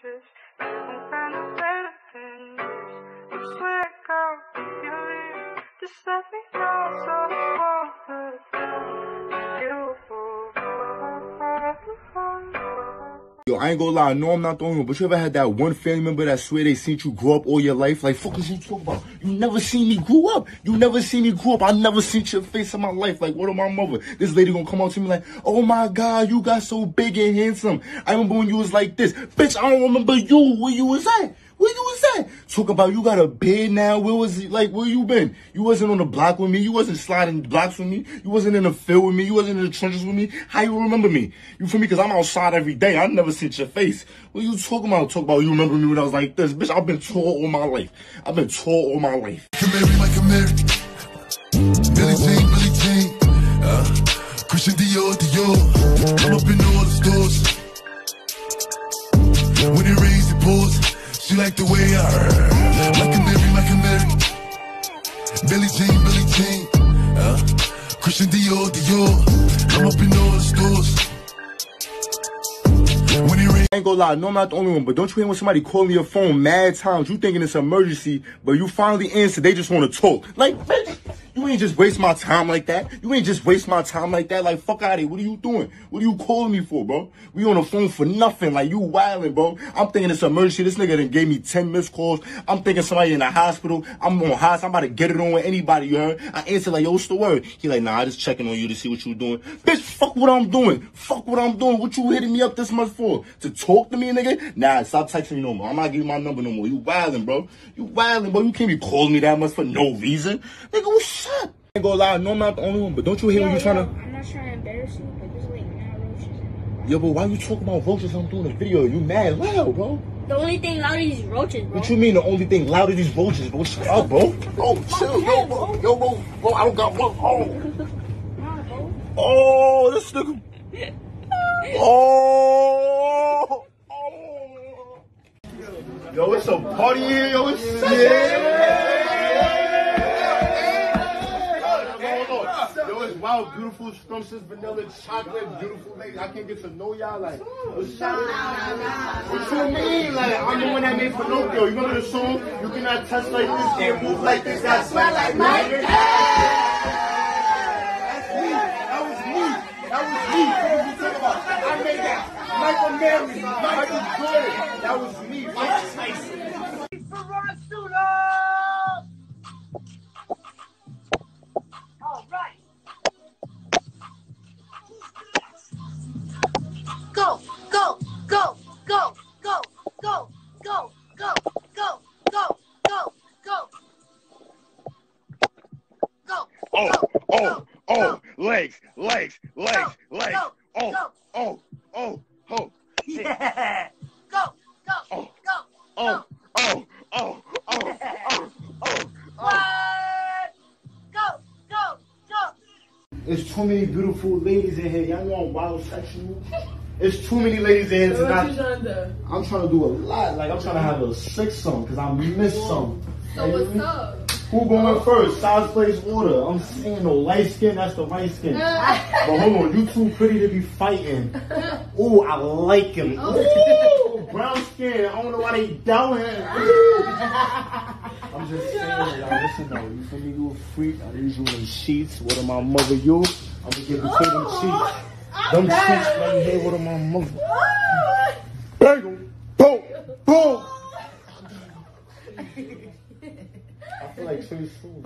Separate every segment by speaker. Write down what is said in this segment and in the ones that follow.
Speaker 1: anxious. I'm kind of better than this. You swear, girl, if you leave, just let me know so I won't let down.
Speaker 2: Yo, I ain't gonna lie, I know I'm not the only one, but you ever had that one family member that swear they seen you grow up all your life? Like, fuck is you talking about? You never seen me grow up. You never seen me grow up. I never seen your face in my life. Like, what of my mother? This lady gonna come out to me like, oh my God, you got so big and handsome. I remember when you was like this. Bitch, I don't remember you. Where you was at? Where you was at? Talk about you got a bed now. Where was it? Like, where you been? You wasn't on the block with me. You wasn't sliding blocks with me. You wasn't in the field with me. You wasn't in the trenches with me. How you remember me? You feel me? Because I'm outside every day. I never seen your face. What you talking about? Talk about you remember me when I was like this. Bitch, I've been tall all my life. I've been tall all my life.
Speaker 3: Camry, my Camry. Billie Jean. Christian Dior. I'm up in all the stores. When it rains, it pours. She like the way I heard. My Camry. Billie Jean. Christian Dior. I'm up in all the stores. When it rains.
Speaker 2: I ain't gonna lie, no, I'm not the only one, but don't you hear when somebody calling your phone mad times, you thinking it's an emergency, but you finally answer, they just want to talk. Like, bitch, you ain't just waste my time like that. You ain't just waste my time like that. Like, fuck out of here. What are you doing? What are you calling me for, bro? We on the phone for nothing. Like, you wildin', bro. I'm thinking it's an emergency. This nigga done gave me 10 missed calls. I'm thinking somebody in the hospital. I'm on hospital. I'm about to get it on with anybody, you heard? I answer like, yo, what's the word? He like, nah, I just checking on you to see what you doing. Bitch, fuck what I'm doing. Fuck what I'm doing. What you hitting me up this much for? To talk to me, nigga? Nah, stop texting me no more. I'm not giving you my number no more. You wildin', bro. You wildin', bro. You can't be calling me that much for no reason. Nigga, what's up? I ain't gonna lie, no, I'm not the only one, but don't you hear when you trying to...
Speaker 4: I'm not trying to embarrass you, but there's like mad roaches.
Speaker 2: Yo, but why you talking about roaches? I'm doing a video. You mad loud, bro.
Speaker 4: The only thing loud is these roaches, bro.
Speaker 2: What you mean the only thing loud is these roaches, bro? Shut up, bro. Bro, chill, yo, bro. Yo, bro, I don't got one. Oh, this nigga. Oh. Yo, it's a party here, yo. It's wow, beautiful scrumptious, vanilla, chocolate, beautiful lady. I can't get to know y'all like, what's up? What you mean? Like, I'm the one that made Pinocchio. You remember the song? You cannot touch like this, can't move like this, got smell like mine. That's me. That was me. What are you talking about? I made that. Michael Mary, Michael Jordan. That was me. Mike Tyson.
Speaker 4: All right. Go.
Speaker 2: Oh, legs. Oh.
Speaker 4: Yeah. Go.
Speaker 2: There's too many beautiful ladies in here. Y'all know I'm wild sexual. There's too many ladies in here tonight.
Speaker 5: What you trying to do?
Speaker 2: I'm trying to do a lot. Like, I'm trying to have a six-some because I missed some.
Speaker 5: So what's up?
Speaker 2: Who going first? Size, place, order. I'm seeing the light skin, that's the right skin. But hold on, you too pretty to be fighting. Ooh, I like him. Ooh, brown skin. I don't know why they down here. I'm just saying, y'all. Listen though, you feel me? You a freak. I need you in sheets. What am my mother you? I'm gonna get between them sheets. Them sheets right here. What am my mother? Bang! Boom! I feel like Trey Songz.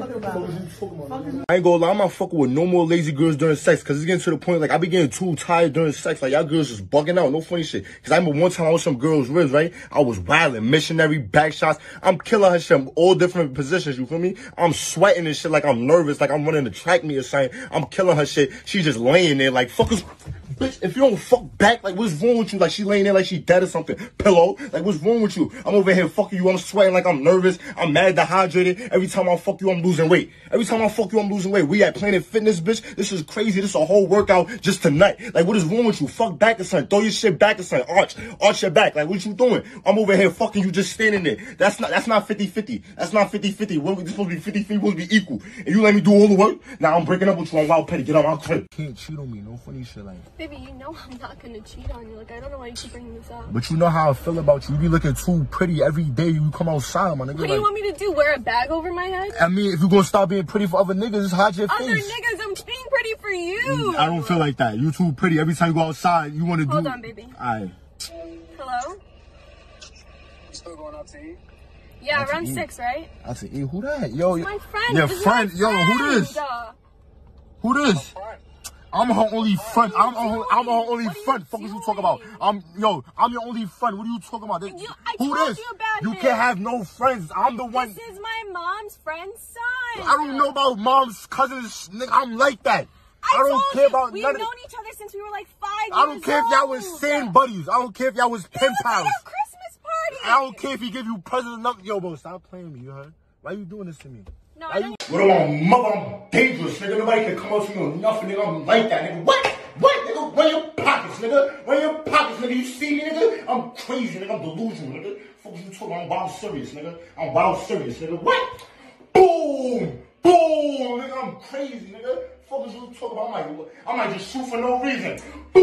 Speaker 2: I ain't gonna lie, I'm not fucking with no more lazy girls during sex, cause it's getting to the point like I be getting too tired during sex. Like y'all girls just bugging out, no funny shit. Cause I remember one time I was some girls' ribs, right? I was wildin', missionary, back shots. I'm killing her shit, all different positions, you feel me? I'm sweating and shit like I'm nervous, like I'm running the track meet or something. I'm killing her shit. She just laying there like, fuckers. Bitch, if you don't fuck back, like, what's wrong with you? Like, she laying there like she dead or something. Pillow. Like, what's wrong with you? I'm over here fucking you. I'm sweating like I'm nervous. I'm mad dehydrated. Every time I fuck you, I'm losing weight. Every time I fuck you, I'm losing weight. We at Planet Fitness, bitch. This is crazy. This is a whole workout just tonight. Like, what is wrong with you? Fuck back or something. Throw your shit back or something. Arch your back. Like, what you doing? I'm over here fucking you just standing there. That's not 50-50. That's not 50-50. We're supposed to be 50-50. We're supposed to be equal. And you let me do all the work? Now I'm breaking up with you on Wild Petty. Get out my crib. Can't cheat on me. No funny shit like.
Speaker 5: Baby, you know I'm not gonna cheat on you. Like, I don't know why you keep bringing this up.
Speaker 2: But you know how I feel about you. You be looking too pretty every day you come outside, my nigga.
Speaker 5: What do you want me to do? Wear a bag over my head?
Speaker 2: I mean, if you're gonna stop being pretty for other niggas, just hide your face.
Speaker 5: Other niggas, I'm being pretty for you.
Speaker 2: I don't feel like that. You too pretty. Every time you go outside, you want to do...
Speaker 5: Hold on, baby.
Speaker 2: Alright.
Speaker 5: Hello?
Speaker 6: You still going out to eat?
Speaker 5: Yeah, around 6, right?
Speaker 2: I said, hey, who that? Yo,
Speaker 5: It's my friend.
Speaker 2: Your
Speaker 5: This is
Speaker 2: friend?
Speaker 5: my
Speaker 2: Yo, who this?
Speaker 5: friend.
Speaker 2: Who this? I'm her only friend. I'm her only
Speaker 5: What are you
Speaker 2: friend. Fuck what you talking about? I'm your only friend. What are you talking about?
Speaker 5: I
Speaker 2: Who
Speaker 5: told
Speaker 2: this?
Speaker 5: you about
Speaker 2: You
Speaker 5: him.
Speaker 2: can't have no friends. I'm the one.
Speaker 5: This is my mom's friend's son.
Speaker 2: I don't know about mom's cousins. Nigga, I'm like that. I don't
Speaker 5: told
Speaker 2: care
Speaker 5: you,
Speaker 2: about
Speaker 5: we've
Speaker 2: none of
Speaker 5: known each other since we were like 5 years
Speaker 2: I don't care if y'all was
Speaker 5: old.
Speaker 2: sand buddies. I don't care if y'all was pen
Speaker 5: It was
Speaker 2: pals.
Speaker 5: at our Christmas party.
Speaker 2: I don't care if he give you presents or nothing. Yo, bro, stop playing with me, you heard? Why you doing this to me?
Speaker 5: No, I don't.
Speaker 2: What about my mother? I'm dangerous, nigga. Nobody can come up to me or nothing, nigga. I'm like that, nigga. What? What, nigga? Run your pockets, nigga. Run your pockets, nigga. You see me, nigga? I'm crazy, nigga. I'm delusional, nigga. Fuck you talking about? I'm wild serious, nigga. I'm wild serious, nigga. What? Boom! Boom! Nigga, I'm crazy, nigga. Fuck is you talking about? I might just shoot for no reason.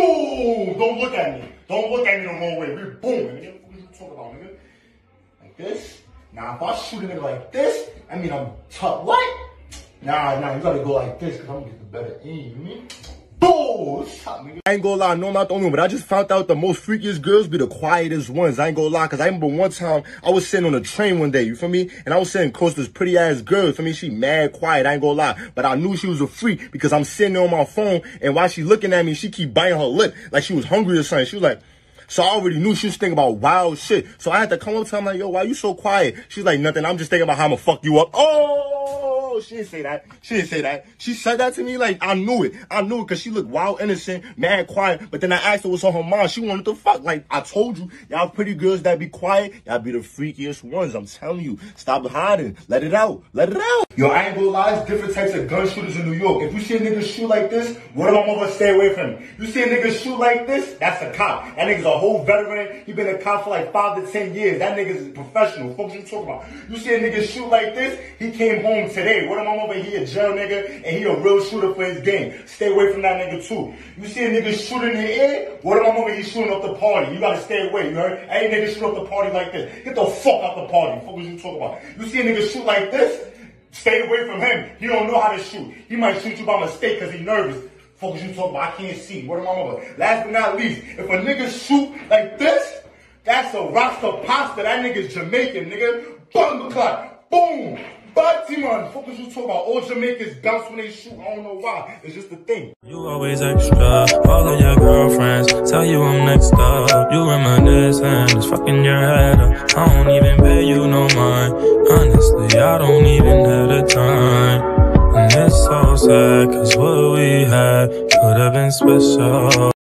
Speaker 2: Boom! Don't look at me. Don't look at me the wrong way. We're booming, nigga. What is you talking about, nigga? Like this? Nah, if I shoot a nigga like this, I mean I'm tough. What? Nah, you gotta go like this, cause I'm gonna get the better aim, you mean? Boom! What's up, nigga? I ain't gonna lie, no, I'm not the only one, but I just found out the most freakiest girls be the quietest ones. I ain't gonna lie, cause I remember one time I was sitting on a train one day, you feel me? And I was sitting close to this pretty ass girl, you feel me? She mad quiet, I ain't gonna lie. But I knew she was a freak because I'm sitting there on my phone, and while she looking at me, she keep biting her lip like she was hungry or something. She was like, so I already knew she was thinking about wild shit. So I had to come up to her, I'm like, yo, why you so quiet? She's like, nothing. I'm just thinking about how I'm gonna fuck you up. Oh, she didn't say that. She didn't say that. She said that to me like, I knew it. I knew it because she looked wild, innocent, mad, quiet. But then I asked her what's on her mind. She wanted to fuck. Like, I told you, y'all pretty girls that be quiet, y'all be the freakiest ones. I'm telling you. Stop hiding. Let it out. Let it out. Yo, I ain't gonna lie, it's different types of gun shooters in New York. If you see a nigga shoot like this, what am I gonna stay away from him? You see a nigga shoot like this, that's a cop. That nigga's a whole veteran. He been a cop for like 5 to 10 years. That nigga's a professional. What you talking about? You see a nigga shoot like this, he came home today. What am I over here, a jail nigga, and he a real shooter for his game. Stay away from that nigga too. You see a nigga shooting in the air, what am I over here shooting up the party? You gotta stay away, you heard? Ain't nigga shoot up the party like this. Get the fuck out the party. What was you talking about? You see a nigga shoot like this, stay away from him. He don't know how to shoot. He might shoot you by mistake because he nervous. Fuck is you talking about? I can't see. What am I over? Last but not least, if a nigga shoot like this, that's a Rasta pasta. That nigga's Jamaican, nigga. Bumperclot. Boom. Batiman. Fuck is you talking about? All Jamaicans bounce when they shoot. I don't know why. It's just a thing.
Speaker 7: You always extra. All of your girlfriends tell you I'm next up. You reminisce and it's fucking your head up. I don't even pay you no mind. Honestly, I don't even have the time. And it's so sad, cause what we had could have been special.